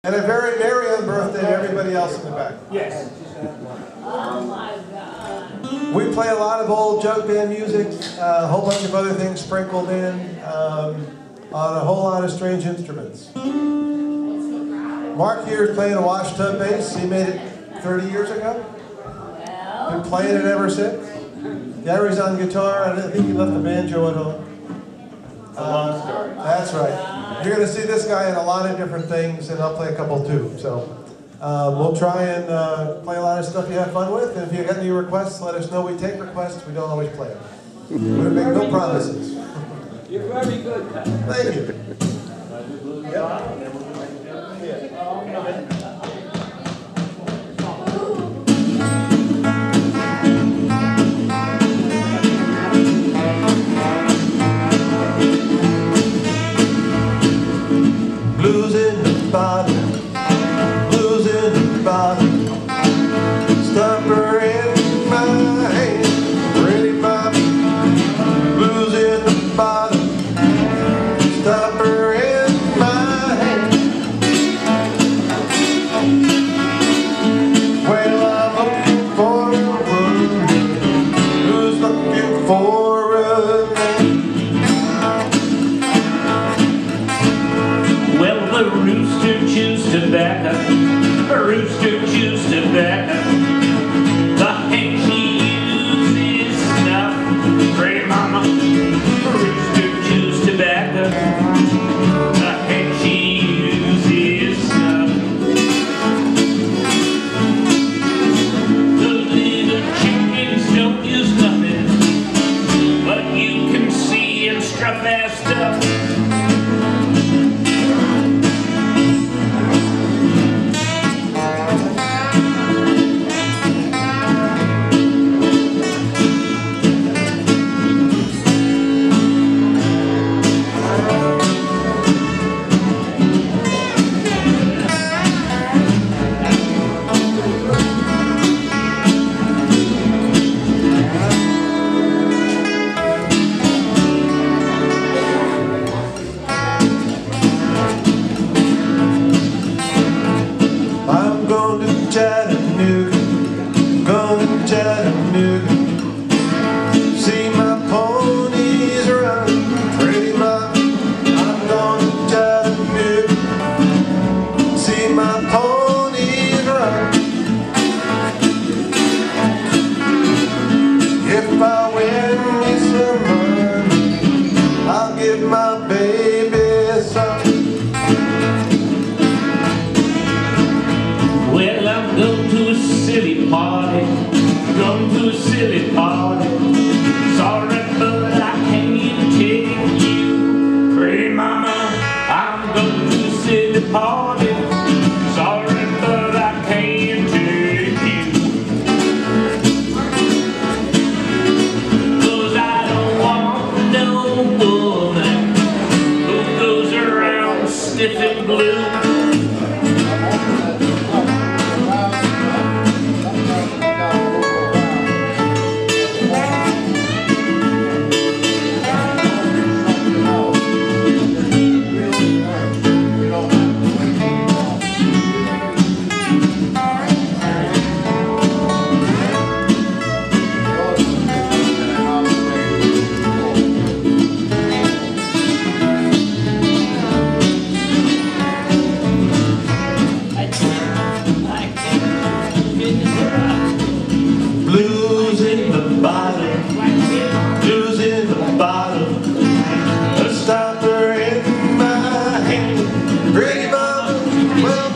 And a very merry birthday to everybody else in the back. Yes. Oh my God. We play a lot of old jug band music, a whole bunch of other things sprinkled in, on a whole lot of strange instruments. Mark here is playing a wash tub bass. He made it 30 years ago. Been playing it ever since. Gary's on guitar. I think he left the banjo at home. It's a long story. That's right. You're going to see this guy in a lot of different things, and I'll play a couple too. So we'll try and play a lot of stuff you have fun with. And if you got any requests, let us know. We take requests. We don't always play them. We make no promises. You're very good. Thank you. Blues in the bottom, blues in the bottom, stopper in my hand, pretty Bobby. Blues in the bottom, stopper in my hand. Well, I'm looking for a woman who's looking for a man. Well, the rooster chews tobacco, the rooster chews tobacco, the hen she uses snuff, pretty mama. The rooster chews tobacco, the hen she uses snuff. The little chickens don't use nothing, but you can see and strut their stuff. I'm going to Chattanooga, going to Chattanooga, see my ponies run, pretty mama. I'm going to Chattanooga, see my ponies run. If I win me some money, I'll give my baby some. Well, I'm going to a silly party, going to a silly party. Sorry, but I can't take you, pretty mama. I'm going to a silly party. Sorry, but I can't take you. 'Cause I don't want no woman who goes around stiff and blue. Blues in the bottom, blues in the bottom, a stopper in my hand, pretty mama. Well,